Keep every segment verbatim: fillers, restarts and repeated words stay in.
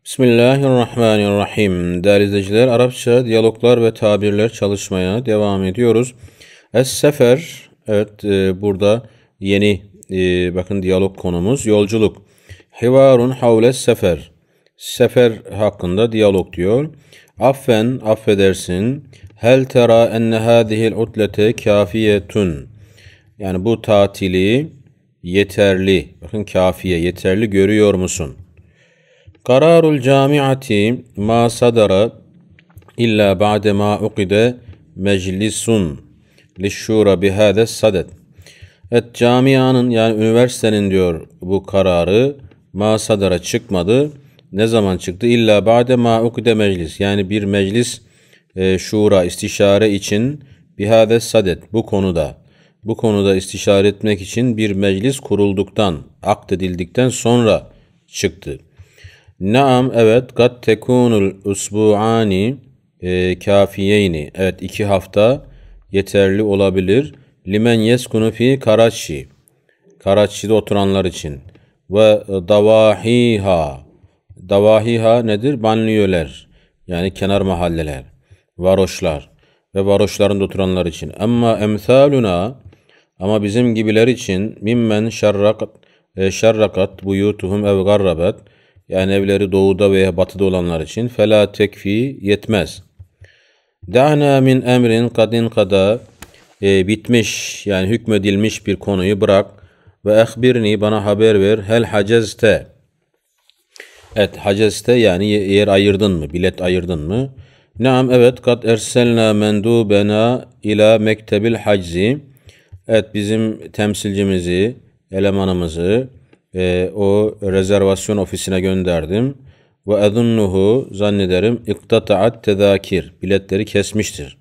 Bismillahirrahmanirrahim. Değerli izleyiciler, Arapça diyaloglar ve tabirler çalışmaya devam ediyoruz. Es-sefer, evet e, burada yeni e, bakın diyalog konumuz yolculuk. Hivarun havles sefer. Sefer hakkında diyalog diyor. Affen, affedersin. Hel tera enne hadihil utlete kafiyetun. Yani bu tatili yeterli, bakın kafiye, yeterli görüyor musun? Kararul camiati ma sadara illa ba'de ma uqide meclisun lişşura bihâdes sadet. Evet, camianın yani üniversitenin diyor bu kararı ma sadara çıkmadı. Ne zaman çıktı? İlla ba'de ma uqide meclis. Yani bir meclis e, şura istişare için bihâdes sadet bu konuda. Bu konuda istişare etmek için bir meclis kurulduktan, akdedildikten sonra çıktı. Naam, evet, kat tekunul usbu'ani e, kafiyeyni. Evet, iki hafta yeterli olabilir. Limen yeskunu fi Karachi. Karachi'de oturanlar için. Ve davahiha. Davahiha nedir? Banliyöler. Yani kenar mahalleler. Varoşlar. Ve varoşlarında oturanlar için. Ama emsaluna, ama bizim gibiler için mimmen şerrakat e, şerrakat buyutuhum ev garrabet. Yani evleri doğuda veya batıda olanlar için fela tekfi yetmez. Da'na min emrin kadin kada e, bitmiş yani hükmedilmiş bir konuyu bırak ve ehbirni bana haber ver hel hacezte. Evet, hacezte yani yer ayırdın mı, bilet ayırdın mı? Naam, evet, kad erselna mendubena ila mektebil haczi. Evet, bizim temsilcimizi, elemanımızı e, o rezervasyon ofisine gönderdim. Ve ezunnuhu, zannederim, iktataat tezakir, biletleri kesmiştir.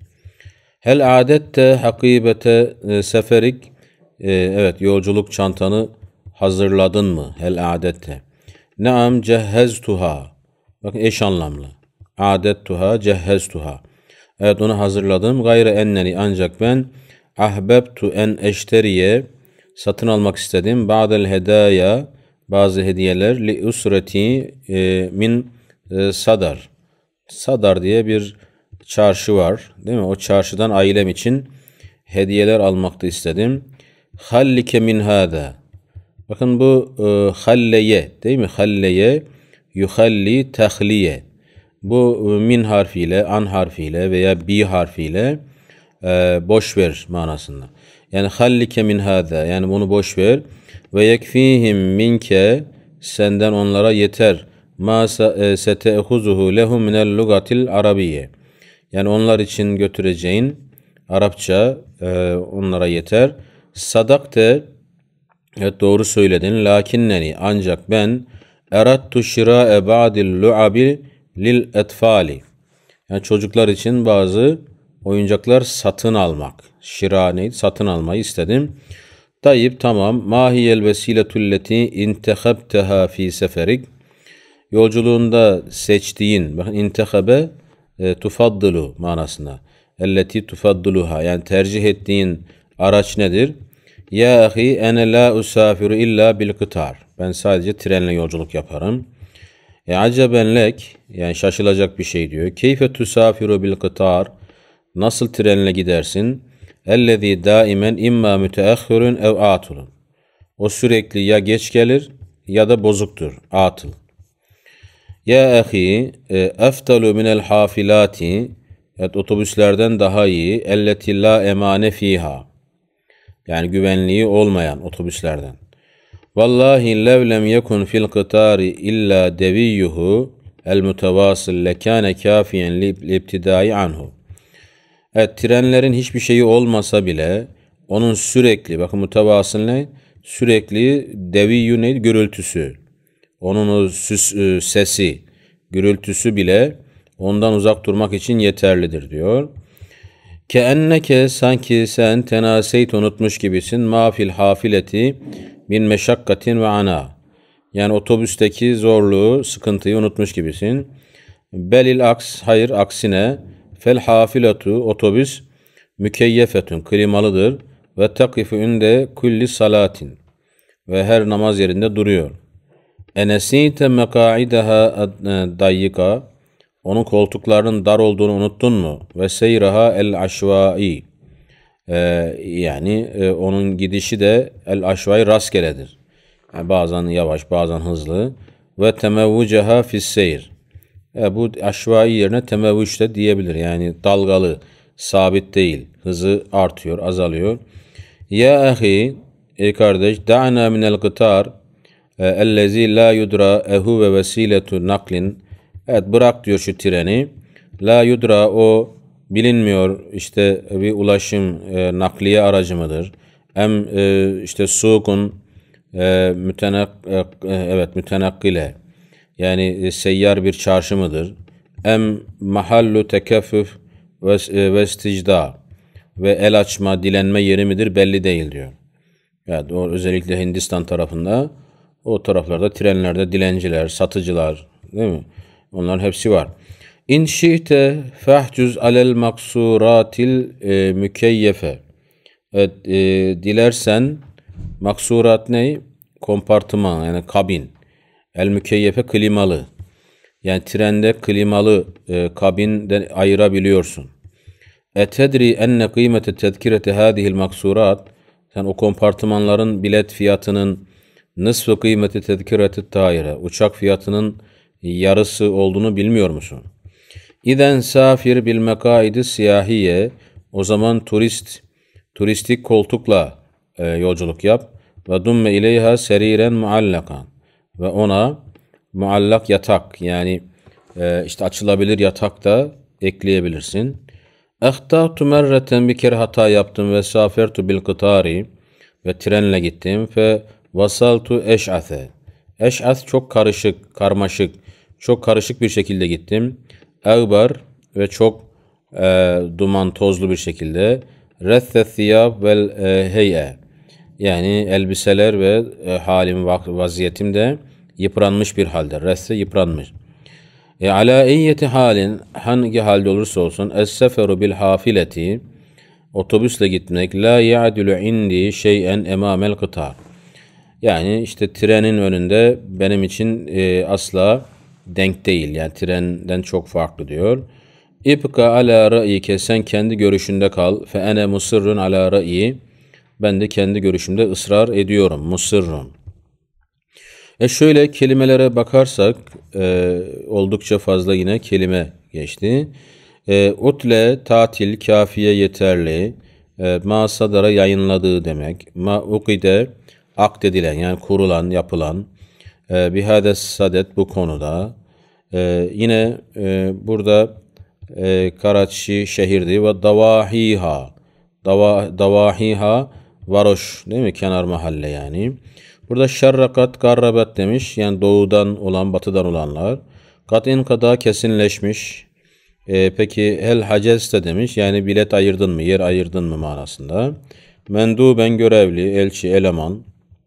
Hel adette hakibete e, seferik, e, evet, yolculuk çantanı hazırladın mı? Hel adette. Naam cehheztuha. Bakın, eş anlamlı. Adettuha cehheztuha. Evet, onu hazırladım. Gayre enneni, ancak ben ahbebtu en eşteriye, satın almak istedim. Ba'del hedaya, bazı hediyeler li usreti e, min e, sadar. Sadar diye bir çarşı var, değil mi? O çarşıdan ailem için hediyeler almakta istedim. Hallike min hada. Bakın, bu e, halleye, değil mi? Halleye yuhalli tahliye. Bu e, min harfiyle, an harfiyle veya bi harfiyle e, boş ver manasında. Yani hallike min hada, yani bunu boş ver. Ve yekfihim minke, senden onlara yeter. Ma setehuzuhu lehum minel lugatil arabiye. Yani onlar için götüreceğin Arapça e, onlara yeter. Sadakte, evet, doğru söyledin. Lakinneni, ancak ben erattu şira'e ba'dil lu'abi lil etfali. Yani çocuklar için bazı oyuncaklar satın almak. Şira neydi? Satın almayı istedim. Tayyip, tamam. Mahiyel vesiletulleti intehebteha fi seferik. Yolculuğunda seçtiğin, bakın, intehabe e, tufaddılu manasında. Elleti tufadduluha, yani tercih ettiğin araç nedir? Ya ahi ene la usafiru illa bil kıtar. Ben sadece trenle yolculuk yaparım. E aceben lek, yani şaşılacak bir şey diyor. Keyfe tusafiru bil kıtar. Nasıl trenle gidersin? Ellezî daimen imma müteahhirun ev atulun. O sürekli ya geç gelir ya da bozuktur, atıl. Ya ahi eftalu minel hafilati, evet, otobüslerden daha iyi. Elleti la emane fiha, yani güvenliği olmayan otobüslerden. Vallahi lev lem yekun fil kıtari illa deviyyuhu el mutevasıl lekâne kâfiyen libtidai anhu. Evet, trenlerin hiçbir şeyi olmasa bile onun sürekli, bakın, mutevasıl ne? Sürekli, deviyyü neydi? Gürültüsü. Onun o süs, sesi, gürültüsü bile ondan uzak durmak için yeterlidir diyor. Ke enneke, sanki sen tenaseyt, unutmuş gibisin. Ma fil hafileti min meşakkatin ve ana. Yani otobüsteki zorluğu, sıkıntıyı unutmuş gibisin. Belil aks, hayır, aksine. Fel hafiletu, otobüs mükeyyefetun, klimalıdır. Ve takifu ünde kulli salatin, ve her namaz yerinde duruyor. Enesite mekaidaha dayyika. Onun koltuklarının dar olduğunu unuttun mu? Ve seyraha el aşvai. Ee, yani e, onun gidişi de el aşvai rastgeledir. Yani bazen yavaş, bazen hızlı. Ve temevvuceha fis seyr. E, bu aşvai yerine temevvuç de diyebilir. Yani dalgalı, sabit değil. Hızı artıyor, azalıyor. Ya ahi, ey kardeş, da'na minel gıtar ellezî la yudra ehu ve vesiletu naklin. Evet, bırak diyor şu treni. La yudra, o bilinmiyor işte bir ulaşım e, nakliye aracı mıdır? Em e, işte sukun e, mütenak e, evet mütenakkile, yani e, seyyar bir çarşı mıdır? Em mahallu tekeffüf ve e, ve isticda, ve el açma, dilenme yeri midir belli değil diyor. Yani o özellikle Hindistan tarafında, o taraflarda trenlerde dilenciler, satıcılar, değil mi? Onların hepsi var. İn şi'te fahcuz alel maksuratil e, mükeyyefe. Evet, e, dilersen maksurat ne? Kompartıman, yani kabin. El mükeyyefe, klimalı. Yani trende klimalı e, kabinden ayırabiliyorsun. Etedri enne kıymete tezkirete hadihil maksurat. Sen o kompartımanların bilet fiyatının nısfı kıymeti tezkireti tayire, uçak fiyatının yarısı olduğunu bilmiyor musun? İden safir bil mekaidi siyahiye. O zaman turist, turistik koltukla e, yolculuk yap. Ve dumme ileyha seriren muallakan. Ve ona muallak yatak, yani e, işte açılabilir yatak da ekleyebilirsin. Ehtatu merreten, bir kere hata yaptım, ve safertu bil kıtari, ve trenle gittim. Fe vasaltu eş'ate. Eş'at çok karışık, karmaşık, çok karışık bir şekilde gittim. Ağbar, ve çok e, duman tozlu bir şekilde. Rethe thiyab vel e, hey'e. Yani elbiseler ve e, halim, vaziyetim de yıpranmış bir halde. Rethe, yıpranmış. E, ala eyyeti halin, hangi halde olursa olsun, es-seferu bil hafileti, otobüsle gitmek, la ya'dulu indi şey'en emamel kıtar. Yani işte trenin önünde benim için e, asla denk değil. Yani trenden çok farklı diyor. İbka ala ra'yike, sen kendi görüşünde kal. Fe ene musirrun ala ra'yi, ben de kendi görüşümde ısrar ediyorum. Musirrun. E şöyle kelimelere bakarsak e, oldukça fazla yine kelime geçti. E, utle, tatil, kafiye, yeterli. E, ma sadara, yayınladığı demek. Ma ukide, akdedilen, yani kurulan, yapılan. E, bihades sadet, bu konuda. E, yine e, burada e, Karachi şehirdi ve davahiha. Dava, davahiha, varoş, değil mi? Kenar mahalle yani. Burada şerrakat, garrabat demiş. Yani doğudan olan, batıdan olanlar. Kat'in kada, kesinleşmiş. E, peki hel haceste demiş. Yani bilet ayırdın mı, yer ayırdın mı manasında. Menduben, görevli, elçi, eleman.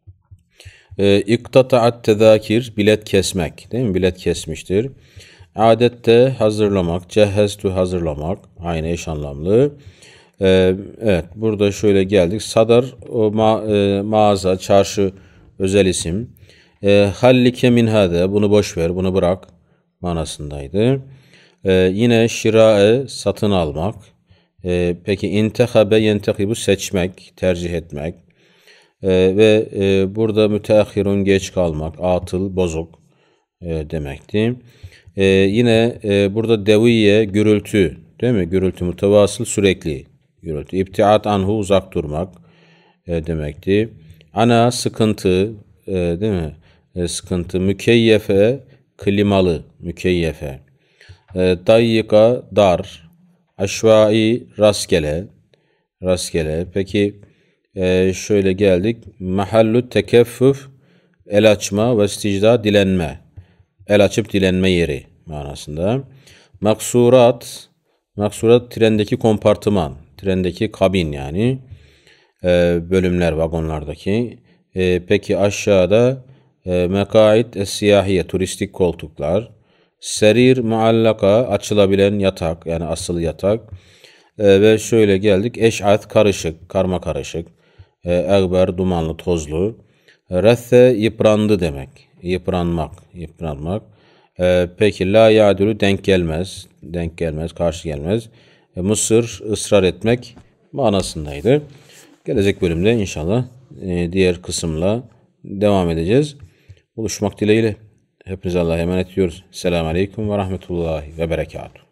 E, İktata'at tezakir, bilet kesmek. Değil mi? Bilet kesmiştir. Adette hazırlamak, cehheztu, hazırlamak. Aynı eş anlamlı. E, evet, burada şöyle geldik. Sadar, o ma, e, mağaza, çarşı, özel isim. E, Hallike min hâde, bunu boş ver, bunu bırak manasındaydı. E, yine şirae, satın almak. E, peki intehabe yentehibu, seçmek, tercih etmek. E, ve e, burada müteahhirun, geç kalmak, atıl, bozuk e, demekti. E, yine e, burada deviye, gürültü, değil mi? Gürültü, mutevasıl, sürekli gürültü. İbtiat anhu, uzak durmak e, demekti. Ana, sıkıntı, e, değil mi? E, sıkıntı. Mükeyyefe, klimalı, mükeyyefe. E, dayyika, dar. Aşvai, rastgele, rastgele. Peki e, şöyle geldik. Mahallu tekeffüf, el açma, ve isticda, dilenme. El açıp dilenme yeri manasında. Maksurat, maksurat trendeki kompartıman, trendeki kabin yani. E, bölümler, vagonlardaki. E, peki aşağıda e, mekaid es-siyahiye, turistik koltuklar. Serir muallaka, açılabilen yatak, yani asılı yatak. E, ve şöyle geldik. Eş'at, karışık, karma karışık. E, Egber, dumanlı, tozlu. Rethe, yıprandı demek. yıpranmak, yıpranmak. Ee, peki la ya'dülü denk gelmez, denk gelmez, karşı gelmez. E, mısır, ısrar etmek manasındaydı. Gelecek bölümde inşallah e, diğer kısımla devam edeceğiz. Buluşmak dileğiyle. Hepinize Allah'a emanet ediyoruz. Selamun Aleyküm ve Rahmetullahi ve Berekatuhu.